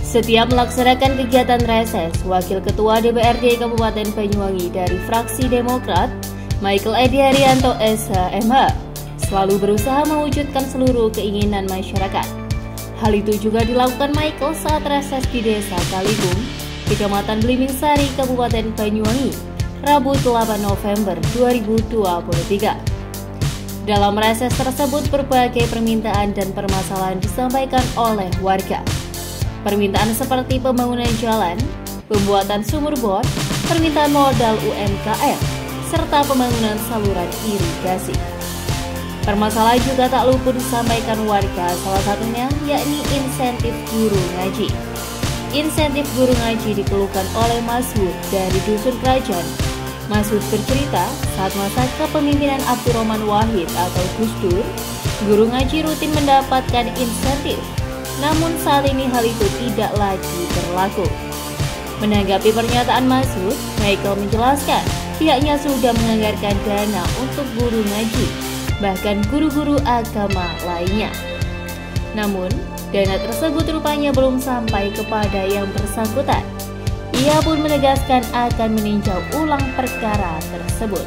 Setiap melaksanakan kegiatan reses, Wakil Ketua DPRD Kabupaten Banyuwangi dari fraksi Demokrat, Michael Edi Haryanto SH.MH, selalu berusaha mewujudkan seluruh keinginan masyarakat. Hal itu juga dilakukan Michael saat reses di Desa Kaligung, Kecamatan Blimbing Sari, Kabupaten Banyuwangi, Rabu 8 November 2023. Dalam reses tersebut, berbagai permintaan dan permasalahan disampaikan oleh warga. Permintaan seperti pembangunan jalan, pembuatan sumur bor, permintaan modal UMKM, serta pembangunan saluran irigasi. Permasalahan juga tak luput disampaikan warga, salah satunya yakni insentif guru ngaji. Insentif guru ngaji dikeluhkan oleh Mas Hud dari Dusun Kerajaan. Mas Hud bercerita, saat masa kepemimpinan Abdurrahman Wahid atau Gus Dur, guru ngaji rutin mendapatkan insentif. Namun saat ini hal itu tidak lagi berlaku. Menanggapi pernyataan Mas Hud, Michael menjelaskan pihaknya sudah menganggarkan dana untuk guru ngaji, bahkan guru-guru agama lainnya. Namun, dana tersebut rupanya belum sampai kepada yang bersangkutan. Ia pun menegaskan akan meninjau ulang perkara tersebut.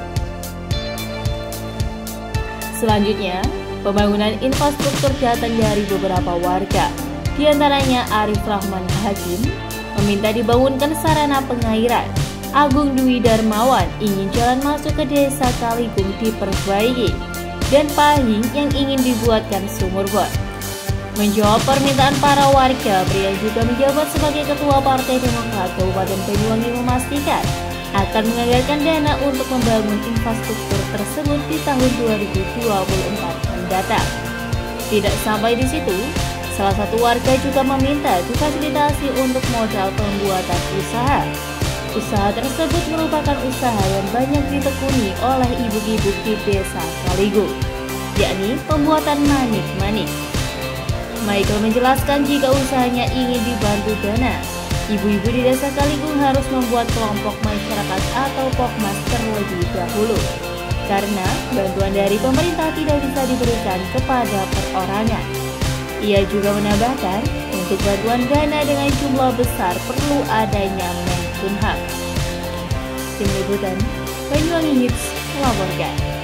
Selanjutnya, pembangunan infrastruktur datang dari beberapa warga, di antaranya Arif Rahman Hakim, meminta dibangunkan sarana pengairan. Agung Dwi Darmawan ingin jalan masuk ke Desa Kaligung diperbaiki, dan Pahing yang ingin dibuatkan sumur bor. Menjawab permintaan para warga, pria juga menjabat sebagai Ketua Partai Demokrat Kabupaten Banyuwangi memastikan akan menganggarkan dana untuk membangun infrastruktur tersebut di tahun 2024 mendatang. Tidak sampai di situ, salah satu warga juga meminta difasilitasi untuk modal pembuatan usaha. Usaha tersebut merupakan usaha yang banyak ditekuni oleh ibu-ibu di Desa Kaligung, yakni pembuatan manik-manik. Michael menjelaskan jika usahanya ingin dibantu dana, ibu-ibu di Desa Kaligung harus membuat kelompok masyarakat atau Pokmas terlebih dahulu, karena bantuan dari pemerintah tidak bisa diberikan kepada perorangan. Ia juga menambahkan, untuk bantuan dana dengan jumlah besar perlu adanya Menkumham. Tim Liputan Banyuwangi Hits melaporkan.